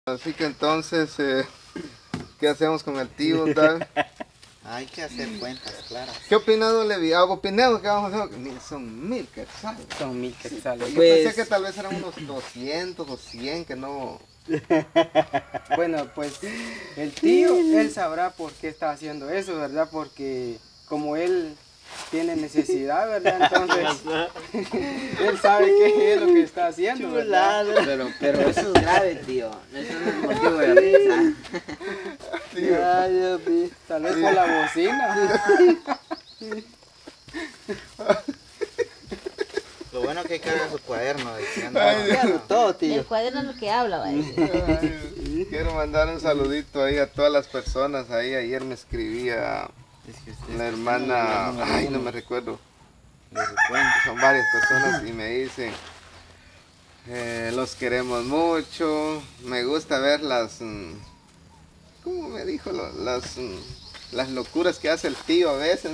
Así que entonces, ¿qué hacemos con el tío, David? Hay que hacer cuentas, claro. ¿Qué opina don Levi? ¿Algo Pinedo? ¿Qué vamos a hacer? Son 1000 quetzales. Son 1000 quetzales. Yo Pues, pensé que tal vez eran unos 200 o 100 que no... bueno, pues el tío, él sabrá por qué está haciendo eso, ¿verdad? Porque como él tiene necesidad, ¿verdad? Entonces, él sabe qué es lo que está haciendo, ¿verdad? Pero eso es grave, tío. Eso no es motivo de risa. Ay, Dios mío. Tal vez por la bocina. Lo bueno que hay que hacer su cuaderno. Todo, tío. El cuaderno es lo que habla, ¿vale? Ay, quiero mandar un saludito ahí a todas las personas ahí. Ayer me escribía la hermana, ay, no me recuerdo. Son varias personas y me dicen, los queremos mucho. Me gusta ver ¿cómo me dijo? Las locuras que hace el tío a veces.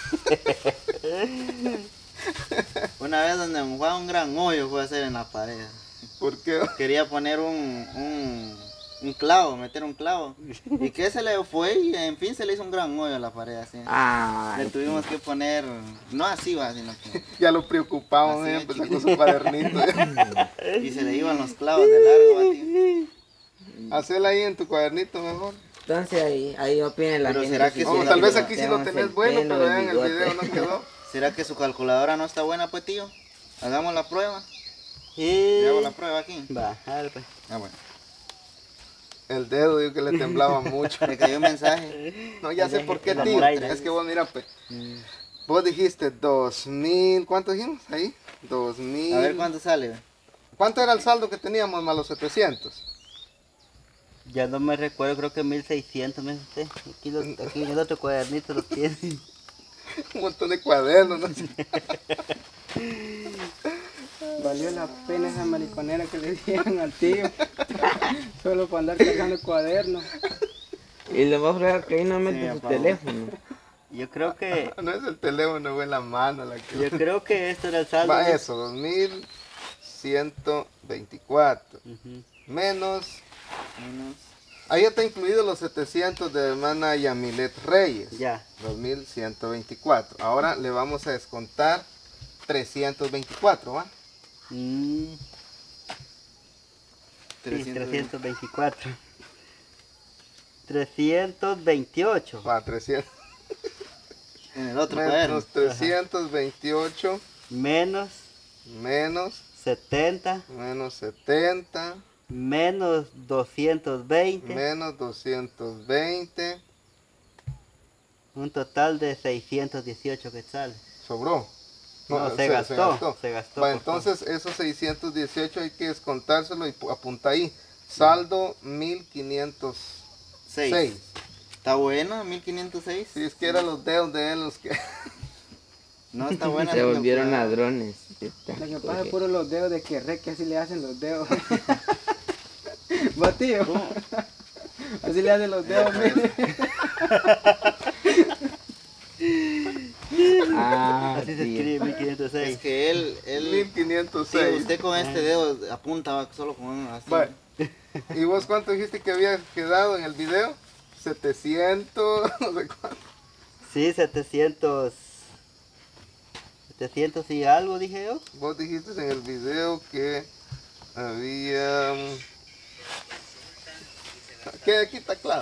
Una vez donde fue un gran hoyo fue a hacer en la pared. ¿Por qué? Quería poner un clavo, meter un clavo. Y que se le fue y en fin se le hizo un gran hoyo a la pared así. Le tuvimos que poner, no así va, sino que... Ya lo preocupamos, Así, empezó con su cuadernito. Y se le iban los clavos de largo, tío. Hacela ahí en tu cuadernito mejor. Entonces ahí opinen la Pero gente. ¿será que Oh, sí, tal vez tío, aquí sí lo tenés bueno, pero ya en el video no quedó. ¿Será que su calculadora no está buena, pues, tío? Hagamos la prueba. Le hago la prueba aquí. Va, dale, pues. Ah, bueno. El dedo, digo que le temblaba mucho. Le cayó un mensaje. No, ya sé por qué, La tío. muralla. Es que vos, mira, pues. Vos dijiste 2000, ¿cuánto dijimos ahí? 2000. A ver cuánto sale. ¿Cuánto era el saldo que teníamos más los 700? Ya no me recuerdo, creo que 1600, me dice usted. Aquí en el otro cuadernito lo tiene. Un montón de cuadernos, no sé. Valió la pena esa mariconera que le dieron al tío. Solo para andar cargando cuadernos. Y lo más raro que ahí no mete Sí, su papá. teléfono. Yo creo que, No es el teléfono, fue la mano la que... yo creo que esto era el saldo. Va eso, 2124. Ujú. Menos... Ahí está incluido los 700 de hermana Yamilet Reyes. Ya. 2124. Ahora le vamos a descontar 324, ¿va? Sí, 324. 328. Va, 300. En el otro cuaderno. Menos 328. Menos Menos 70. menos 70. Menos 220. Menos 220. Un total de 618 quetzales. Sobró. No, se gastó. Se gastó. Va, por favor. entonces esos 618 hay que descontárselo y apunta ahí. Saldo 1506. 6. ¿Está bueno? 1506. Si es que eran los dedos de él los que... No está buena. Se la volvieron calculadora. ladrones. Lo que pasa es puro los dedos de que así le hacen los dedos. Va, tío. Así le hacen los dedos, mire. Ah, Así se tío. escribe Es 1506. que él sí, 1506. usted con este dedo apunta va, solo con uno así. Va. ¿Y vos cuánto dijiste que había quedado en el video? 700, no sé cuánto. Sí, 700. 700 y algo, dije yo. Vos dijiste en el video que había... ¿Qué? Aquí está claro.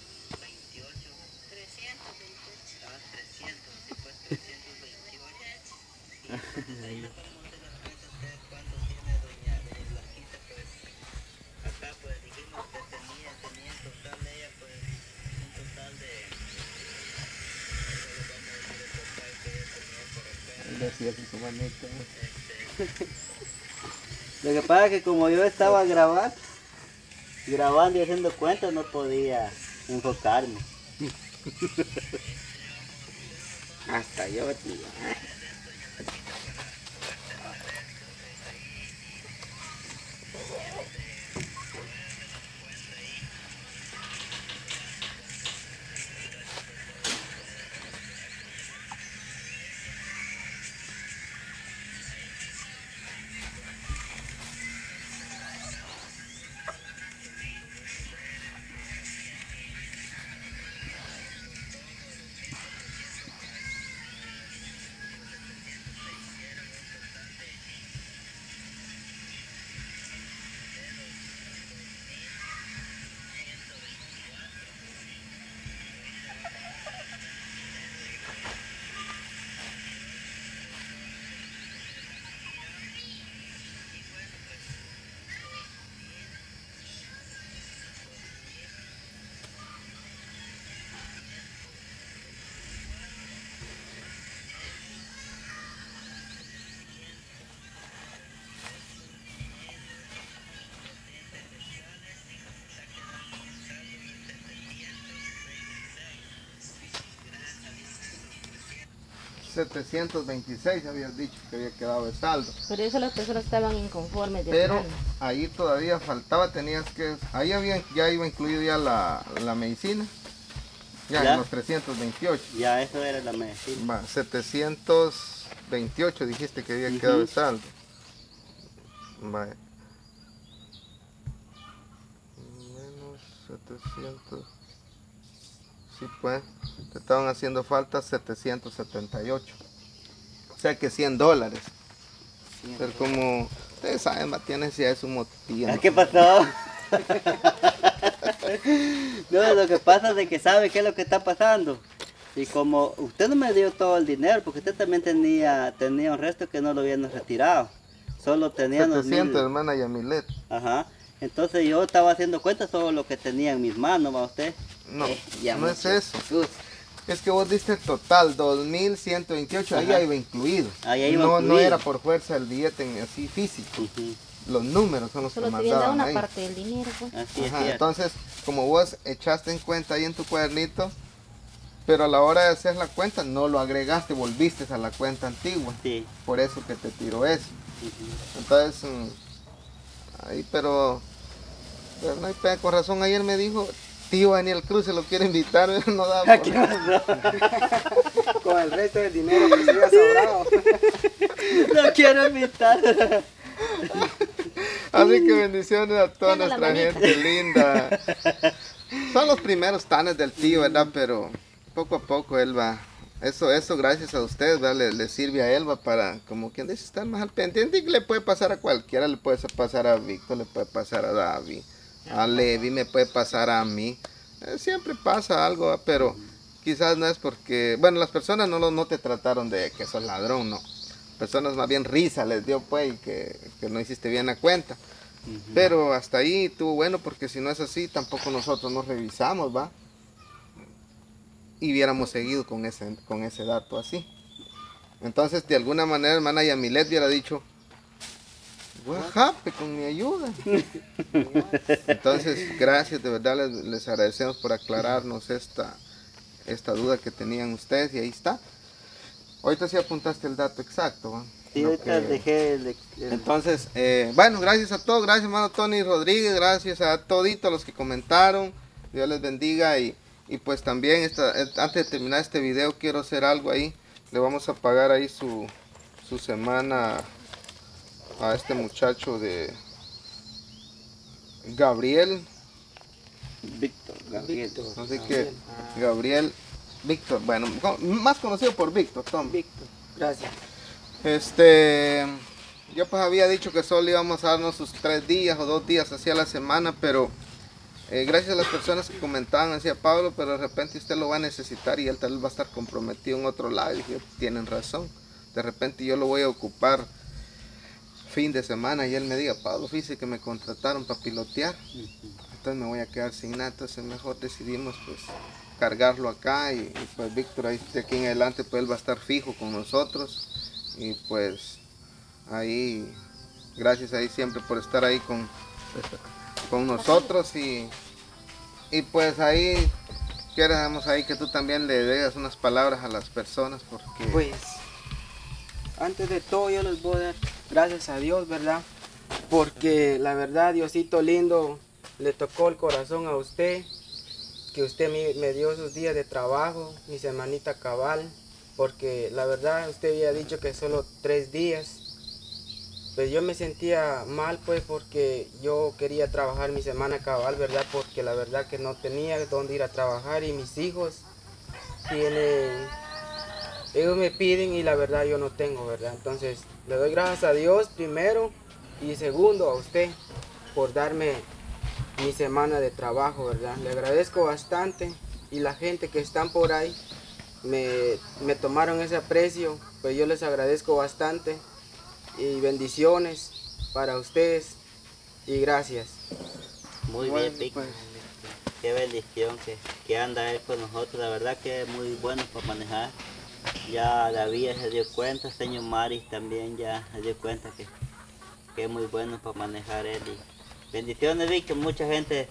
Lo que pasa es que como yo estaba grabando y haciendo cuentas, no podía enfocarme. Hasta yo, tío. 726 habías dicho que había quedado de saldo. Por eso las personas estaban inconformes. Pero ahí todavía faltaba, tenías que... Ahí ya iba incluido ya la medicina. Ya en los 328. Ya, eso era la medicina. Va, 728 dijiste que había quedado de saldo. Vaya. Menos 700. Sí, pues, te estaban haciendo falta 778. O sea que $100. Pero como ustedes saben, tiene necesidad de su motillo. ¿Qué pasó? No, lo que pasa es de que sabe qué es lo que está pasando. Y como usted no me dio todo el dinero, porque usted también tenía un resto que no lo habían retirado. Solo tenía 700, hermana Yamilet. Ajá. Entonces yo estaba haciendo cuenta solo lo que tenía en mis manos, ¿va usted? No, no es eso. Es que vos diste el total, 2.128, ahí iba incluido. No era por fuerza el billete en así físico. Los números son los solo que mandaban una ahí. parte del dinero, pues. Así es. Entonces, como vos echaste en cuenta ahí en tu cuadernito, pero a la hora de hacer la cuenta no lo agregaste, volviste a la cuenta antigua. Sí. Por eso que te tiró eso. Entonces, ahí, pero no hay pena, con razón ayer me dijo, tío Daniel Cruz se lo quiere invitar, no da por... Con el resto del dinero que se había sobrado. Lo quiero invitar. Así que bendiciones a toda nuestra gente linda. Son los primeros tanes del tío, ¿verdad? Pero poco a poco él va. Eso gracias a ustedes, ¿verdad? Le sirve a él, va, para, como quien dice, estar más al pendiente. Y le puede pasar a cualquiera, le puede pasar a Víctor, le puede pasar a David, a Levi, me puede pasar a mí. Siempre pasa algo, ¿verdad? Pero quizás no es porque, bueno, las personas no te trataron de que sos ladrón, no. Personas más bien risa les dio, pues, y que no hiciste bien la cuenta. Pero hasta ahí estuvo bueno, porque si no es así, tampoco nosotros nos revisamos, ¿va? Y hubiéramos seguido con ese dato así. Entonces, de alguna manera, hermana Yamilet hubiera dicho, "Guajape, con mi ayuda". Entonces, gracias, de verdad les agradecemos por aclararnos esta duda que tenían ustedes, y ahí está. Ahorita sí apuntaste el dato exacto, ¿va? Sí, ahorita dejé Entonces, bueno, gracias a todos, gracias hermano Tony Rodríguez, gracias a toditos los que comentaron, Dios les bendiga, y pues también antes de terminar este video quiero hacer algo ahí, le vamos a pagar ahí su semana a este muchacho de Gabriel. Gabriel. Así que Gabriel Víctor, bueno, más conocido por Víctor, Tom. Víctor, gracias. Yo pues había dicho que solo íbamos a darnos sus 3 días o 2 días así a la semana, pero gracias a las personas que comentaban, decía Pablo, pero de repente usted lo va a necesitar y él tal vez va a estar comprometido en otro lado. Y dije, tienen razón, de repente yo lo voy a ocupar fin de semana y él me diga, Pablo, fíjese que me contrataron para pilotear, entonces me voy a quedar sin nada. Entonces mejor decidimos pues cargarlo acá, y pues Víctor ahí de aquí en adelante pues él va a estar fijo con nosotros, y pues ahí gracias ahí siempre por estar ahí con nosotros, y pues ahí queremos ahí que tú también le digas unas palabras a las personas, porque pues antes de todo yo les voy a dar gracias a Dios, ¿verdad? Porque la verdad, Diosito lindo, le tocó el corazón a usted, que usted me dio esos días de trabajo, mi semanita cabal, porque la verdad usted había dicho que solo 3 días. Pues yo me sentía mal, pues, porque yo quería trabajar mi semana cabal, ¿verdad? Porque la verdad que no tenía dónde ir a trabajar, y mis hijos ellos me piden y la verdad yo no tengo, ¿verdad? Entonces le doy gracias a Dios primero, y segundo a usted por darme mi semana de trabajo, ¿verdad? Le agradezco bastante, y la gente que están por ahí me tomaron ese aprecio, pues yo les agradezco bastante, y bendiciones para ustedes, y gracias. Muy bien, Víctor. Qué bendición que anda él con nosotros, la verdad que es muy bueno para manejar. Ya David se dio cuenta, señor Maris también ya se dio cuenta que es muy bueno para manejar él. Y bendiciones, Víctor, mucha gente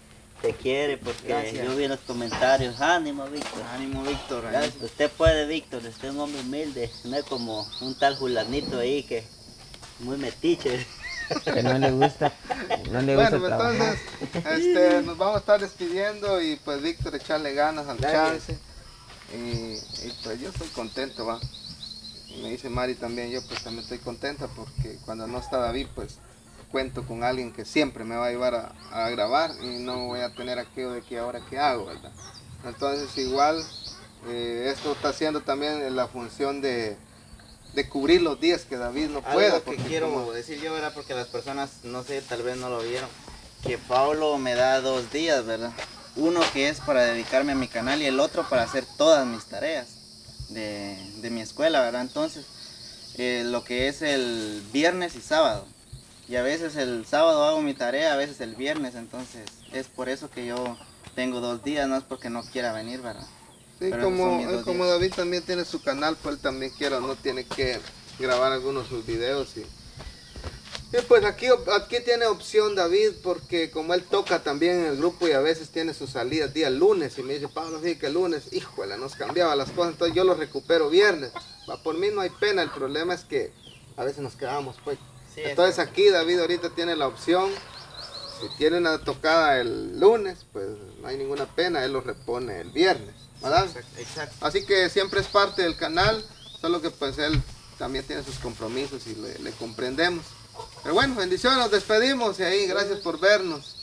te quiere porque Gracias. yo vi en los comentarios. Ánimo, Víctor. Ánimo, Víctor. Gracias. Usted puede, Víctor. Usted es un hombre humilde. No es como un tal fulanito ahí que muy metiche. Que no le gusta, Bueno, trabajar. entonces nos vamos a estar despidiendo y pues Víctor echarle ganas al chance. Y pues yo estoy contento, va. Y me dice Mari también, yo pues también estoy contenta porque cuando no está David pues cuento con alguien que siempre me va a llevar a grabar y no voy a tener aquello de que ahora qué hago, ¿verdad? Entonces igual esto está haciendo también la función de cubrir los días que David no pueda. Algo que quiero decir yo, ¿verdad? Porque las personas, no sé, tal vez no lo vieron, que Pablo me da 2 días, ¿verdad? Uno que es para dedicarme a mi canal y el otro para hacer todas mis tareas de mi escuela, ¿verdad? Entonces, lo que es el viernes y sábado. Y a veces el sábado hago mi tarea, a veces el viernes, entonces es por eso que yo tengo 2 días, no es porque no quiera venir, ¿verdad? Sí, Pero como David también tiene su canal, pues él también quiera o no tiene que grabar algunos de sus videos. Y pues aquí tiene opción David, porque como él toca también en el grupo y a veces tiene sus salidas día lunes y me dice, Pablo, sí que el lunes, híjole, nos cambiaba las cosas, entonces yo lo recupero viernes. Por mí no hay pena, el problema es que a veces nos quedamos, pues. Sí, entonces aquí David ahorita tiene la opción, si tiene una tocada el lunes, pues no hay ninguna pena, él lo repone el viernes, ¿verdad? Exacto. Así que siempre es parte del canal, solo que pues él también tiene sus compromisos y le comprendemos. Pero bueno, bendiciones, nos despedimos y ahí gracias por vernos.